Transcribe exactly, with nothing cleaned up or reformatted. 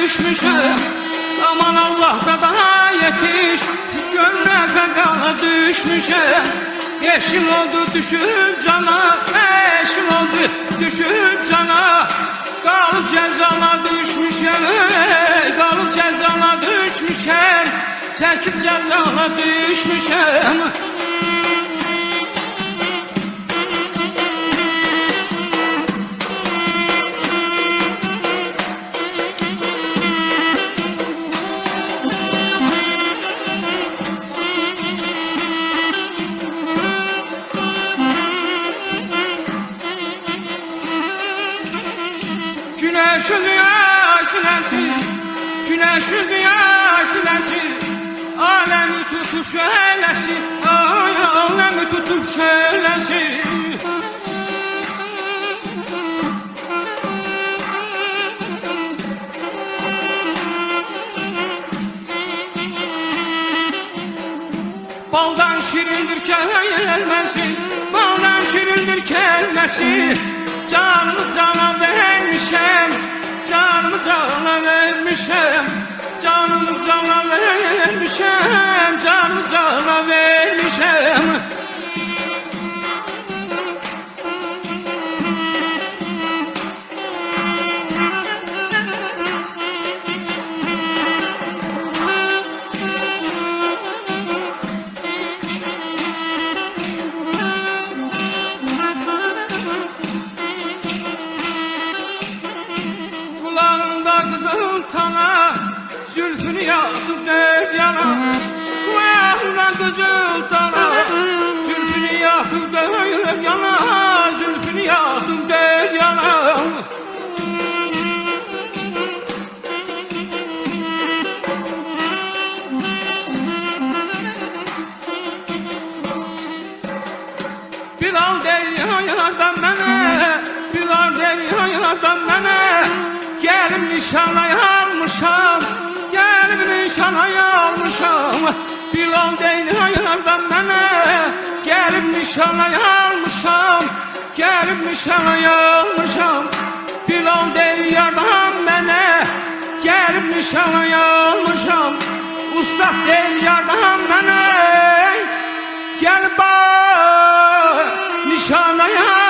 düşmüşüm. Aman Allah da yetiş, gönle fedana düşmüşüm. Beş yıl oldu düşüp cana, beş yıl oldu düşüp cana. Kalıp cezana düşmüşem, kalıp cezana düşmüşem. Çekip cezana düşmüşem. Güneş rüya silensin, güneş rüya silensin. Alemi tutuş eylesin, ay alemi tutuş eylesin. Baldan şirindir kelmesi, baldan şirindir kelmesi. Canımı cana vermişem, canımı cana vermişem. Canımı cana vermişem, canımı cana vermişem. Tana, zülfünü yakıp dört yana. Kulağından kızıl tana, zülfünü yakıp dört yana. Zülfünü yakıp dört yana. Bilal derya yardan bana, Bilal derya yardan bana. Gelip nişana almışam, gelip nişana almışam. Bilal değil hayırdan bana, gelip nişana almışam, gelip nişana almışam. Bilal değil yardan bana, gelip nişana almışam. Usta değil yardan bana, gelip nişana almışam.